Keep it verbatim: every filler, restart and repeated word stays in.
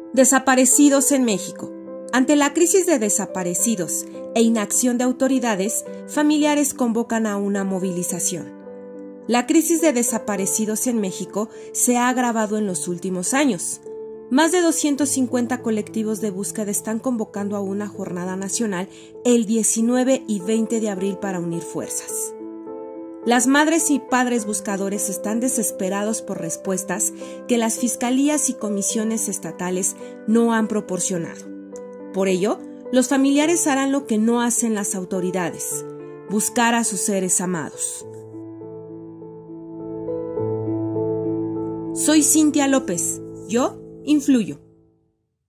Desaparecidos en México. Ante la crisis de desaparecidos e inacción de autoridades, familiares convocan a una movilización. La crisis de desaparecidos en México se ha agravado en los últimos años. Más de doscientos cincuenta colectivos de búsqueda están convocando a una jornada nacional el diecinueve y veinte de abril para unir fuerzas. Las madres y padres buscadores están desesperados por respuestas que las fiscalías y comisiones estatales no han proporcionado. Por ello, los familiares harán lo que no hacen las autoridades: buscar a sus seres amados. Soy Cintia López. Yo influyo.